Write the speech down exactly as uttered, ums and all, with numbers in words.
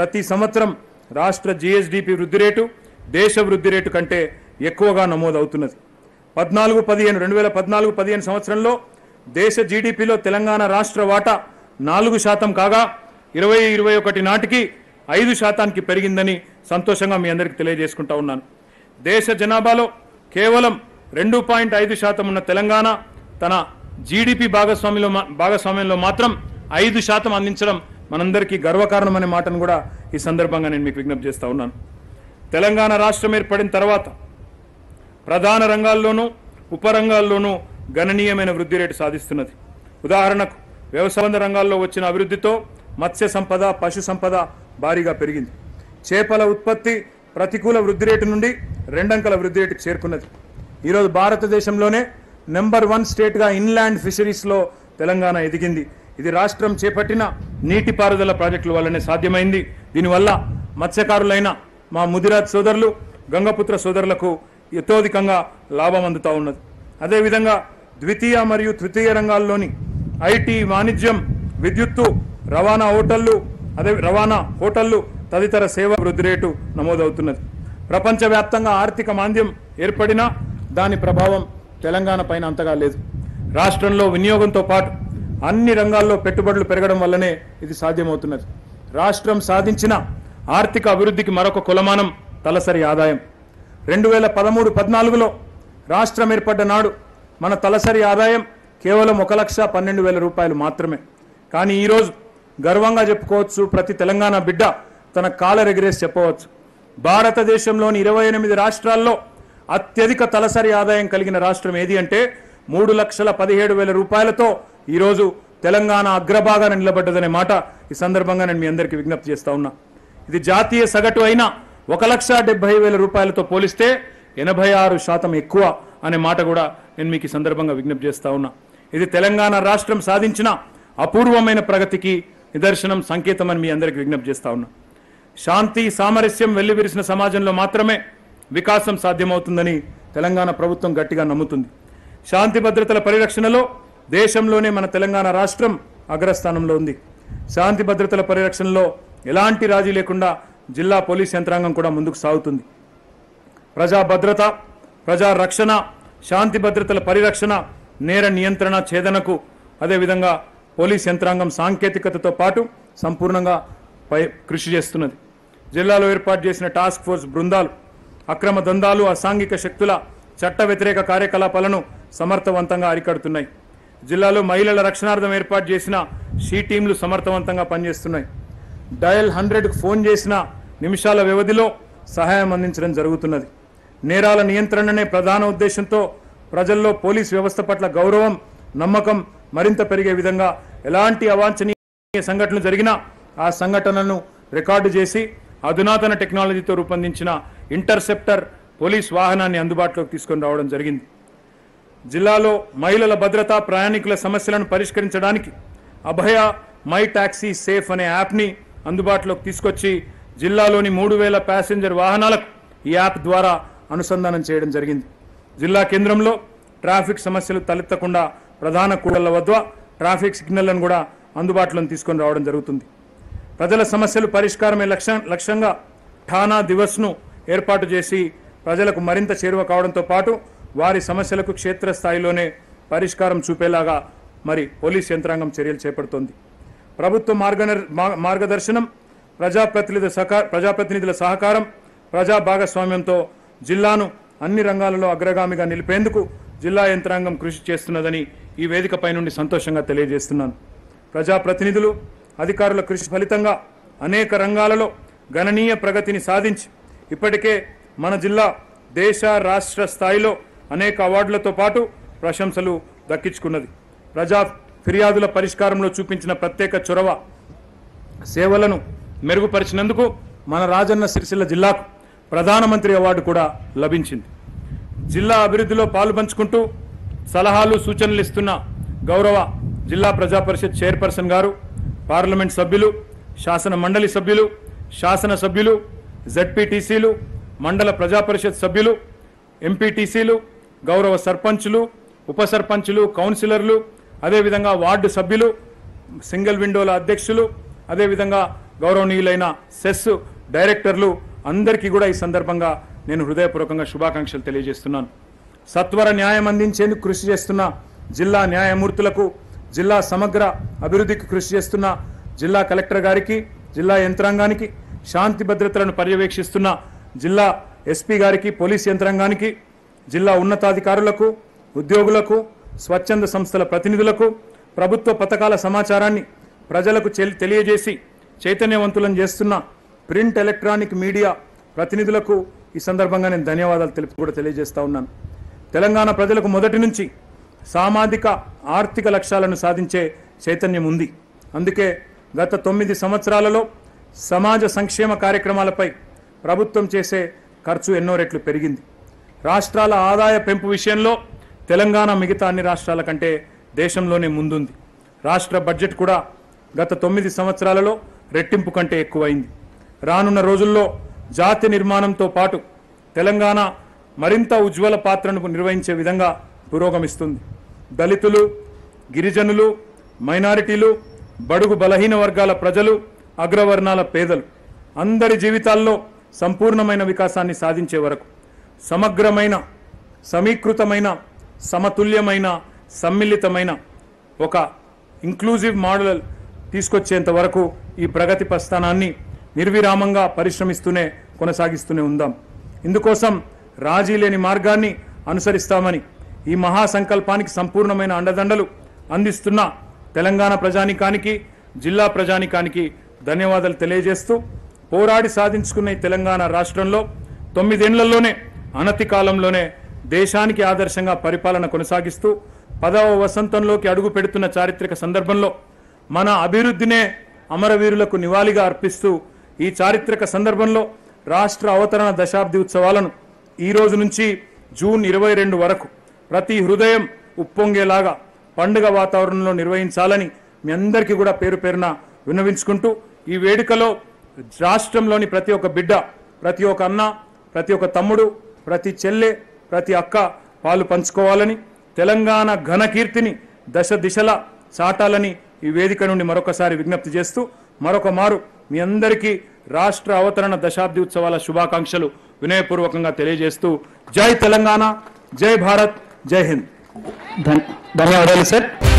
ప్రతి సంవత్సరం రాష్ట్ర జీఎస్డీపీ వృద్ధి రేటు దేశ వృద్ధి రేటు కంటే ఎక్కువగా నమోదవుతున్నది. పద్నాలుగు పదిహేను రెండు వేల పద్నాలుగు పదిహేను సంవత్సరంలో దేశ జీడీపీలో తెలంగాణ రాష్ట్ర వాటా నాలుగు శాతం కాగా ఇరవై ఇరవై ఒకటి నాటికి ఐదు శాతానికి పెరిగిందని సంతోషంగా మీ అందరికీ తెలియజేసుకుంటా ఉన్నాను. దేశ జనాభాలో కేవలం రెండు పాయింట్ ఐదు శాతం ఉన్న తెలంగాణ తన జీడీపీ భాగస్వామ్యంలో భాగస్వామ్యంలో మాత్రం ఐదు శాతం అందించడం మనందరికీ గర్వకారణం అనే మాటను కూడా ఈ సందర్భంగా నేను మీకు విజ్ఞప్తి చేస్తా ఉన్నాను. తెలంగాణ రాష్ట్రం ఏర్పడిన తర్వాత ప్రధాన రంగాల్లోనూ ఉపరంగాల్లోనూ గణనీయమైన వృద్ధి రేటు సాధిస్తున్నది. ఉదాహరణకు వ్యవసాయ రంగాల్లో వచ్చిన అభివృద్ధితో మత్స్య సంపద పశు సంపద భారీగా పెరిగింది. చేపల ఉత్పత్తి ప్రతికూల వృద్ధి రేటు నుండి రెండంకెల వృద్ధి రేటుకు చేరుకున్నది. ఈరోజు భారతదేశంలోనే నెంబర్ వన్ స్టేట్గా ఇన్లాండ్ ఫిషరీస్లో తెలంగాణ ఎదిగింది. ఇది రాష్ట్రం చేపట్టిన నీటిపారుదల ప్రాజెక్టుల వల్లనే సాధ్యమైంది. దీనివల్ల మత్స్యకారులైన మా ముదిరాజ్ సోదరులు గంగపుత్ర సోదరులకు యథోధికంగా లాభం అందుతూ ఉన్నది. అదేవిధంగా ద్వితీయ మరియు తృతీయ రంగాల్లోని ఐటీ వాణిజ్యం విద్యుత్తు రవాణా హోటళ్లు అదే రవాణా హోటళ్లు తదితర సేవా వృద్ధి రేటు నమోదవుతున్నది. ప్రపంచవ్యాప్తంగా ఆర్థిక మాంద్యం ఏర్పడినా దాని ప్రభావం తెలంగాణ పైన అంతగా లేదు. రాష్ట్రంలో వినియోగంతో పాటు అన్ని రంగాల్లో పెట్టుబడులు పెరగడం వల్లనే ఇది సాధ్యమవుతున్నది. రాష్ట్రం సాధించిన ఆర్థిక అభివృద్ధికి మరొక కొలమానం తలసరి ఆదాయం. రెండు వేల పదమూడు పద్నాలుగులో రాష్ట్రం ఏర్పడ్డ నాడు మన తలసరి ఆదాయం కేవలం ఒక లక్ష పన్నెండు వేల రూపాయలు మాత్రమే. కానీ ఈరోజు గర్వంగా చెప్పుకోవచ్చు, ప్రతి తెలంగాణ బిడ్డ తన కాలరెగిరేసి చెప్పవచ్చు, భారతదేశంలోని ఇరవై ఎనిమిది రాష్ట్రాల్లో అత్యధిక తలసరి ఆదాయం కలిగిన రాష్ట్రం ఏది అంటే మూడు లక్షల పదిహేడు వేల రూపాయలతో ఈరోజు తెలంగాణ అగ్రభాగాన నిలబడ్డదనే మాట ఈ సందర్భంగా నేను మీ అందరికీ విజ్ఞప్తి చేస్తా ఉన్నా. ఇది జాతీయ సగటు అయిన ఒక లక్ష డెబ్బై వేల రూపాయలతో పోలిస్తే ఎనభై ఆరు శాతం ఎక్కువ అనే మాట కూడా నేను మీకు ఈ సందర్భంగా విజ్ఞప్తి చేస్తా ఉన్నా. ఇది తెలంగాణ రాష్ట్రం సాధించిన అపూర్వమైన ప్రగతికి నిదర్శనం, సంకేతం అని మీ అందరికీ విజ్ఞప్తి చేస్తా ఉన్నా. శాంతి సామరస్యం వెల్లివిరిసిన సమాజంలో మాత్రమే వికాసం సాధ్యమవుతుందని తెలంగాణ ప్రభుత్వం గట్టిగా నమ్ముతుంది. శాంతి భద్రతల పరిరక్షణలో దేశంలోనే మన తెలంగాణ రాష్ట్రం అగ్రస్థానంలో ఉంది. శాంతి భద్రతల పరిరక్షణలో ఎలాంటి రాజీ లేకుండా జిల్లా పోలీస్ యంత్రాంగం కూడా ముందుకు సాగుతుంది. ప్రజా భద్రత, ప్రజా రక్షణ, శాంతి భద్రతల పరిరక్షణ, నేర నియంత్రణ ఛేదనకు అదేవిధంగా పోలీస్ యంత్రాంగం సాంకేతికతతో పాటు సంపూర్ణంగా పై కృషి చేస్తున్నది. జిల్లాలో ఏర్పాటు చేసిన టాస్క్ ఫోర్స్ బృందాలు అక్రమ దందాలు, అసాంఘిక శక్తుల చట్ట వ్యతిరేక కార్యకలాపాలను సమర్థవంతంగా అరికడుతున్నాయి. జిల్లాలో మహిళల రక్షణార్థం ఏర్పాటు చేసిన షీ టీంలు సమర్థవంతంగా పనిచేస్తున్నాయి. డయల్ హండ్రెడ్కు ఫోన్ చేసిన నిమిషాల వ్యవధిలో సహాయం అందించడం జరుగుతున్నది. నేరాల నియంత్రణనే ప్రధాన ఉద్దేశంతో ప్రజల్లో పోలీస్ వ్యవస్థ పట్ల గౌరవం, నమ్మకం మరింత పెరిగే విధంగా ఎలాంటి అవాంఛనీయ సంఘటనలు జరిగినా ఆ సంఘటనలను రికార్డు చేసి అధునాతన టెక్నాలజీతో రూపొందించిన ఇంటర్సెప్టర్ పోలీస్ వాహనాన్ని అందుబాటులోకి తీసుకొని రావడం జరిగింది. జిల్లాలో మహిళల భద్రత, ప్రయాణికుల సమస్యలను పరిష్కరించడానికి అభయ మై టాక్సీ సేఫ్ అనే యాప్ని అందుబాటులోకి తీసుకొచ్చి జిల్లాలోని మూడు వేల ప్యాసింజర్ వాహనాలకు ఈ యాప్ ద్వారా అనుసంధానం చేయడం జరిగింది. జిల్లా కేంద్రంలో ట్రాఫిక్ సమస్యలు తలెత్తకుండా ప్రధాన కూడళ్ల వద్ద ట్రాఫిక్ సిగ్నళ్లను కూడా అందుబాటులోకి తీసుకొని రావడం జరుగుతుంది. ప్రజల సమస్యలు పరిష్కారమే లక్ష్యం లక్ష్యంగా ఠానా దివస్ను ఏర్పాటు చేసి ప్రజలకు మరింత చేరువ కావడంతో పాటు వారి సమస్యలకు క్షేత్రస్థాయిలోనే పరిష్కారం చూపేలాగా మరి పోలీస్ యంత్రాంగం చర్యలు చేపడుతోంది. ప్రభుత్వ మార్గ మార్గదర్శనం, ప్రజాప్రతినిధుల సహకార ప్రజాప్రతినిధుల సహకారం, ప్రజా భాగస్వామ్యంతో జిల్లాను అన్ని రంగాలలో అగ్రగామిగా నిలిపేందుకు జిల్లా యంత్రాంగం కృషి చేస్తున్నదని ఈ వేదికపై నుండి సంతోషంగా తెలియజేస్తున్నాను. ప్రజాప్రతినిధులు, అధికారుల కృషి ఫలితంగా అనేక రంగాలలో గణనీయ ప్రగతిని సాధించి ఇప్పటికే మన జిల్లా దేశ రాష్ట్ర స్థాయిలో అనేక అవార్డులతో పాటు ప్రశంసలు దక్కించుకున్నది. ప్రజా ఫిర్యాదుల పరిష్కారంలో చూపించిన ప్రత్యేక చొరవ, సేవలను మెరుగుపరిచినందుకు మన రాజన్న సిరిసిల్ల జిల్లాకు ప్రధానమంత్రి అవార్డు కూడా లభించింది. జిల్లా అభివృద్ధిలో పాలుపంచుకుంటూ సలహాలు సూచనలు ఇస్తున్న గౌరవ జిల్లా ప్రజా పరిషత్ చైర్పర్సన్ గారు, పార్లమెంట్ సభ్యులు, శాసన మండలి సభ్యులు, శాసన సభ్యులు, జెడ్పీటీసీలు, మండల ప్రజా పరిషత్ సభ్యులు, ఎంపీటీసీలు, గౌరవ సర్పంచులు, ఉప సర్పంచులు, కౌన్సిలర్లు, అదేవిధంగా వార్డు సభ్యులు, సింగిల్ విండోల అధ్యక్షులు, అదేవిధంగా గౌరవనీయులైన సెస్ డైరెక్టర్లు అందరికీ కూడా ఈ సందర్భంగా నేను హృదయపూర్వకంగా శుభాకాంక్షలు తెలియజేస్తున్నాను. సత్వర న్యాయం అందించేందుకు కృషి చేస్తున్న జిల్లా న్యాయమూర్తులకు, జిల్లా సమగ్ర అభివృద్ధికి కృషి చేస్తున్న జిల్లా కలెక్టర్ గారికి, జిల్లా యంత్రాంగానికి, శాంతి భద్రతలను పర్యవేక్షిస్తున్న జిల్లా ఎస్పీ గారికి, పోలీస్ యంత్రాంగానికి, జిల్లా ఉన్నతాధికారులకు, ఉద్యోగులకు, స్వచ్ఛంద సంస్థల ప్రతినిధులకు, ప్రభుత్వ పథకాల సమాచారాన్ని ప్రజలకు తెలియజేసి చైతన్యవంతులను చేస్తున్న ప్రింట్ ఎలక్ట్రానిక్ మీడియా ప్రతినిధులకు ఈ సందర్భంగా నేను ధన్యవాదాలు తెలుపు కూడా తెలియజేస్తా ఉన్నాను. తెలంగాణ ప్రజలకు మొదటి నుంచి సామాజిక ఆర్థిక లక్ష్యాలను సాధించే చైతన్యం ఉంది. అందుకే గత తొమ్మిది సంవత్సరాలలో సమాజ సంక్షేమ కార్యక్రమాలపై ప్రభుత్వం చేసే ఖర్చు ఎన్నో రెట్లు పెరిగింది. రాష్ట్రాల ఆదాయ పెంపు విషయంలో తెలంగాణ మిగతా అన్ని రాష్ట్రాల కంటే దేశంలోనే ముందుంది. రాష్ట్ర బడ్జెట్ కూడా గత తొమ్మిది సంవత్సరాలలో రెట్టింపు కంటే ఎక్కువైంది. రానున్న రోజుల్లో జాతి నిర్మాణంతో పాటు తెలంగాణ మరింత ఉజ్వల పాత్రను నిర్వహించే విధంగా పురోగమిస్తుంది. దళితులు, గిరిజనులు, మైనారిటీలు, బడుగు బలహీన వర్గాల ప్రజలు, అగ్రవర్ణాల పేదలు అందరి జీవితాల్లో సంపూర్ణమైన వికాసాన్ని సాధించే వరకు సమగ్రమైన, సమీకృతమైన, సమతుల్యమైన, సమ్మిళితమైన ఒక ఇంక్లూజివ్ మోడల్ తీసుకొచ్చేంత వరకు ఈ ప్రగతి ప్రస్థానాన్ని నిర్విరామంగా పరిశ్రమిస్తూనే కొనసాగిస్తూనే ఉందాం. ఇందుకోసం రాజీ లేని మార్గాన్ని అనుసరిస్తామని ఈ మహాసంకల్పానికి సంపూర్ణమైన అండదండలు అందిస్తున్న తెలంగాణ ప్రజానికానికి, జిల్లా ప్రజానికానికి ధన్యవాదాలు తెలియజేస్తూ, పోరాడి సాధించుకున్న ఈ తెలంగాణ రాష్ట్రంలో తొమ్మిదేళ్లలోనే అనతి కాలంలోనే దేశానికి ఆదర్శంగా పరిపాలన కొనసాగిస్తూ పదవ వసంతంలోకి అడుగు పెడుతున్న చారిత్రక సందర్భంలో మన అభివృద్ధినే అమరవీరులకు నివాళిగా అర్పిస్తూ ఈ చారిత్రక సందర్భంలో రాష్ట్ర అవతరణ దశాబ్ది ఉత్సవాలను ఈ రోజు నుంచి జూన్ ఇరవై రెండు వరకు ప్రతి హృదయం ఉప్పొంగేలాగా పండుగ వాతావరణంలో నిర్వహించాలని మీ అందరికీ కూడా పేరు పేరున విన్నవించుకుంటూ, ఈ వేడుకలో రాష్ట్రంలోని ప్రతి ఒక్క బిడ్డ, ప్రతి ఒక్క అన్న, ప్రతి ఒక్క తమ్ముడు, ప్రతి చెల్లె, ప్రతి అక్క పాలు పంచుకోవాలని, తెలంగాణ ఘనకీర్తిని దశ దిశలా చాటాలని ఈ వేదిక నుండి మరొకసారి విజ్ఞప్తి చేస్తూ, మరొక మారు మీ అందరికీ రాష్ట్ర అవతరణ దశాబ్ది ఉత్సవాల శుభాకాంక్షలు వినయపూర్వకంగా తెలియజేస్తూ, జై తెలంగాణ, జై భారత్, జై హింద్. ధన్యవాదాలు సార్.